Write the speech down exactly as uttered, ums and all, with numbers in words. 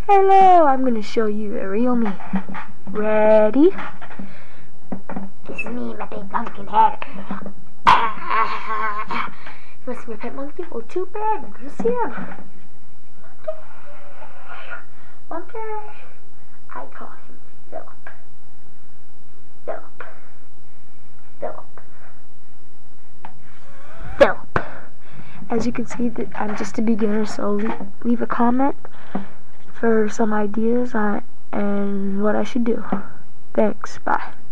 Hello, I'm gonna show you the real me. Ready? This is me, my big pumpkin head. Ah, you want to see my pet monkey? Well, too bad. I'm gonna see him. Monkey. I call him Philip. Philip. Philip. Philip. As you can see, that I'm just a beginner, so leave, leave a comment for some ideas on and what I should do. Thanks. Bye.